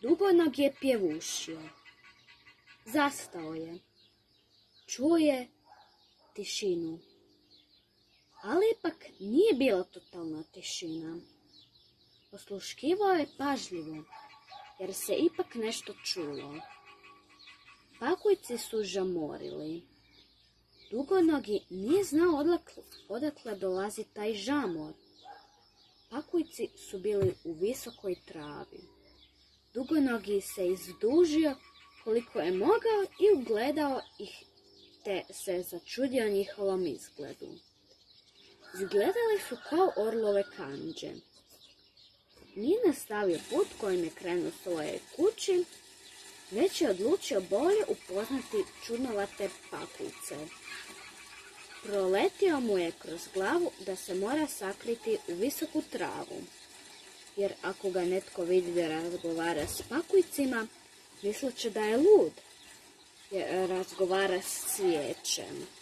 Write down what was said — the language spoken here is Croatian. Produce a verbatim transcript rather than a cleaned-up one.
Dugonog je pjevušio. Zastao je. Čuo je tišinu. Ali ipak nije bila totalna tišina. Osluškivao je pažljivo, jer se ipak nešto čulo. Pakujci su žamorili. Dugonogi nije znao odakle, odakle dolazi taj žamor. Pakujci su bili u visokoj travi. Dugonogi se izdužio koliko je mogao i ugledao ih, te se začudio njihovom izgledu. Izgledali su kao orlove kandže. Nije nastavio put kojim je krenuo svoje kući, već je odlučio bolje upoznati čudnovate pakujce. Proletio mu je kroz glavu da se mora sakriti u visoku travu, jer ako ga netko vidi da razgovara s pakujcima, mislit će da je lud, jer razgovara s cvijećem.